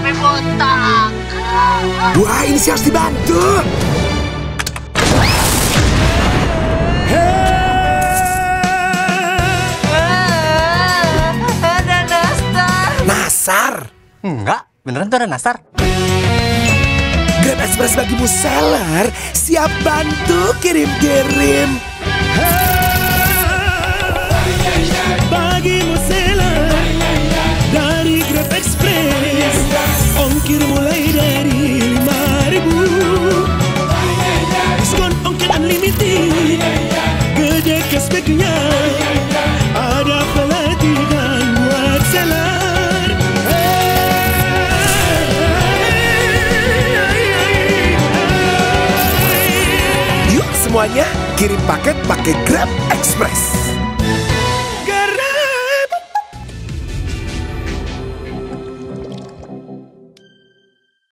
sampai botak. Wah, ini sih harus dibantu. Ada nastar. Nasar. Enggak, beneran tuh ada nastar. Grab Express bagimu seller, siap bantu kirim-kirim. Bagimu seller dari Grab Express, ongkir mulai dari 5.000. Diskon ongkir unlimited, gede cashbacknya, ada pelatihan buat seller. Yuk semuanya kirim paket pakai Grab Express.